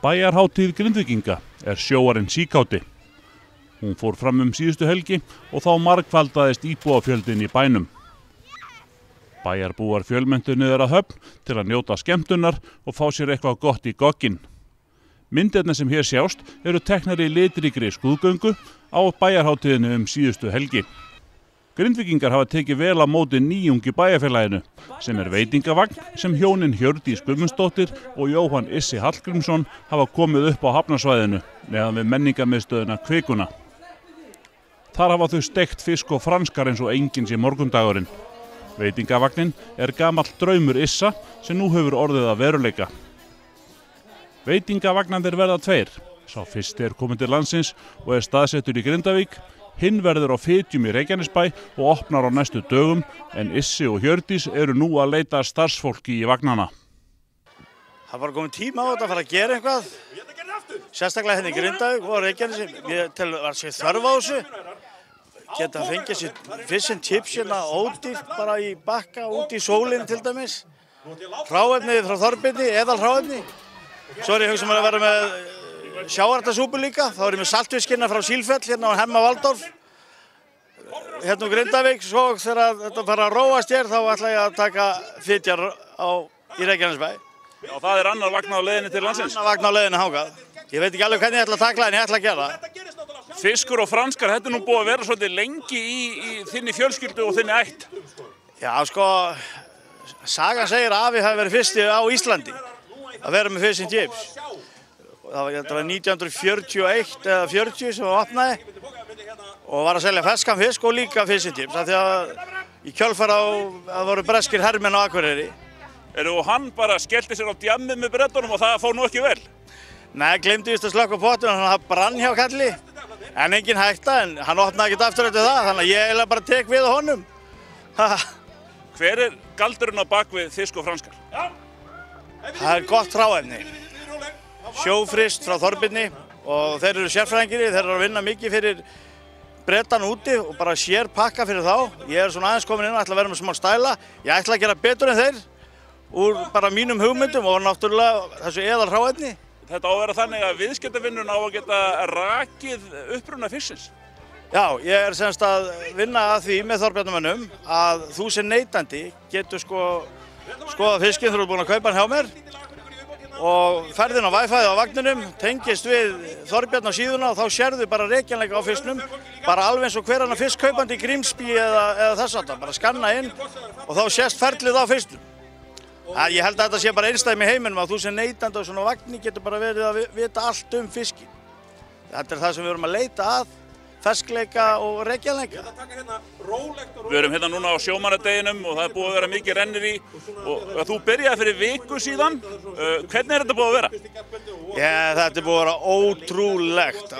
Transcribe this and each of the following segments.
Bæjarhátíð Grindvíkinga sjóarinn síkáti. Hún fór fram síðustu helgi og þá margfaldaðist íbúafjöldinn í bænum. Bæjarbúar fjölmenntu niður að Höfn til að njóta skemmtunar og fá sér eitthvað gott í gogginn. Myndirnar sem hér sjást teknar í litríkri skrúðgöngu á bæjarhátíðinni síðustu helgi. Grindvíkingar hafa tekið vel á móti nýjungi bæjarfélaginu sem veitingavagn sem hjónin Hjördís Guðmundsdóttir og Jóhann Issi Hallgrímsson hafa komið upp á hafnarsvæðinu neðan við menningarmiðstöðina Kvikuna. Þar hafa þau steikt fisk og franskar eins og enginn sé morgundagurinn. Veitingavagnin gamall draumur Issa sem nú hefur orðið að veruleika. Veitingavagnarnir verða tveir. Sá fyrsti kominn til landsins og staðsettur í Grindavík. Hinn verður á Fitjum í Reykjanesbæ og opnar á næstu dögum en Issi og Hjördís nú að leita starfsfólki í vagnana. Það var kominn tíma á þetta að fara að gera eitthvað. Sérstaklega hérna í Grindavík og Reykjanesi. Ég tel að það þörf á þessu. Geta fengið sér fish and chips hérna ódýrt bara í bakka út í sólinn til dæmis. Hráefni frá Þorbirni, eðalhráefni. Svo ég hugsa mér að vera með sjávartasúpu líka. Þá ég með saltfiskina frá Sílfell hérna á Hemma Valdorf. Hérna á Grindavík. Svo þegar þetta fara að róast þá ætla ég að taka fitjar í Reykjanesbæ. Já, það annar vagn á leiðinni til landsins. Annar vagn á leiðinni hangað. Ég veit ekki alveg hvernig ég ætla að takla en ég ætla að gera það. Fiskur og franskar, þetta nú búið að vera svolítið lengi í þinni fjölskyldu og þinni ætt. Já, sko, sagan segir að afi hafi verið fyrsti á Íslandi að vera með fish and chips. Það var 1941 eða 40 sem það opnaði og var að selja ferskan fisk og líka fish and chips. Því að í kjölfar að voru breskir hermenn á Akureyri. Og hann bara skellti sér á djammið með Bretunum og það fór nú ekki vel? Nei, gleymdi vist að slökkva pottum og hann brann hjá kalli. En engin hætta, en hann opnaði ekkert aftur eftir það, þannig að ég bara tek við honum. Hver galdurinn á bak við fisk og franskar? Það gott hráefni. Sjófrist frá Þorbirni og þeir sérfræðingir, þeir að vinna mikið fyrir Bretan úti og bara sér pakka fyrir þá. Ég svona aðeins komin inn og ætla að vera með smá stæla. Ég ætla að gera betur en þeir úr bara mínum hugmyndum og náttúrulega þessu eðalhráefni. Þetta á að vera þannig að viðskiptavinnun á að geta rakið uppruna fisksins? Já, ég semst að vinna að því með Þorbjarnarmönnum að þú sem neytandi getur skoða fiskinn þú búin að kaupa hann hjá mér og ferðin á Wi-Fi á vagninum, tengist við Þorbjarn á síðuna og þá sérðu bara rekjanleika á fisknum, bara alveg eins og hver annar fiskkaupandi í Grímsby eða þess aftan, bara skanna inn og þá sést ferlið á fisknum. Ég held að þetta sé bara einstæmi í heiminum að þú sem neytandi á svona vagni getur bara verið að vita allt fiskinn. Þetta það sem við erum að leita að, ferskleika og rekjanleika. Við erum hérna núna á sjómannadeginum og það búið að vera mikið rennir í og þú byrjaði fyrir viku síðan. Hvernig þetta búið að vera? Þetta búið að vera ótrúlegt.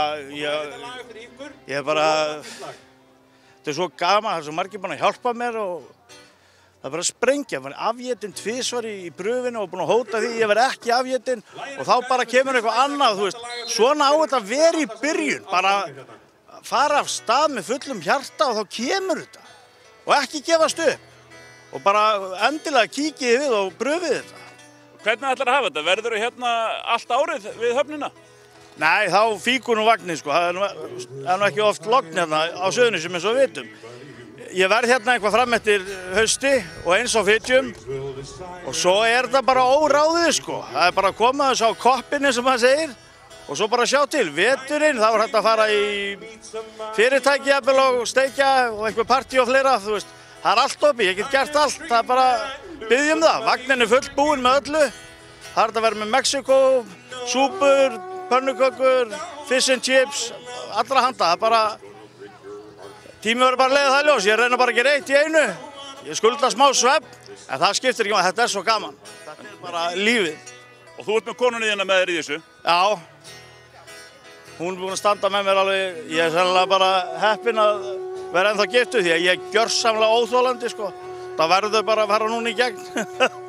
Þetta svo gaman, það svo margir búin að hjálpa mér og það bara að sprengja, ég var afétinn tvisvar í pröfinu og búin að hóta því ég verð ekki afétinn og þá bara kemur eitthvað annað, þú veist. Svona á þetta að vera í byrjun, bara fara af stað með fullum hjarta og þá kemur þetta. Og ekki gefast upp og bara endilega kíkið við og pröfið þetta. Hvernig ætlar að hafa þetta? Verður þú hérna allt árið við höfnina? Nei, þá fíkur nú vagninn sko, það nú ekki oft logn hérna á Suðurnesjum eins og við vitum. Ég verð hérna eitthvað fram eftir hausti og eins á Fitjum og svo þetta bara óráðið sko. Það bara að koma þess á koppinni sem maður segir og svo bara sjá til. Veturinn, þá hægt að fara í fyrirtæki jafnvel og steikja og einhver partí og fleira, þú veist. Það allt opið, ég get gert allt, það bara biðjum það. Vagnin fullbúinn með öllu. Það hægt að vera með Mexiko, súpur, pönnukökur, fish and chips, allra handa, það bara tími verður bara að leiða það ljós, ég reyna bara að gera eitt í einu. Ég skulda smá svefn, en það skiptir ekki, þetta svo gaman. Þetta bara lífið. Og þú ert með konunni þína með þér í þessu? Já. Hún búin að standa með mér alveg, ég sennilega bara heppinn að vera ennþá giftur því að ég gjörsamlega óþolandi sko. Það verður bara að fara núna í gegn.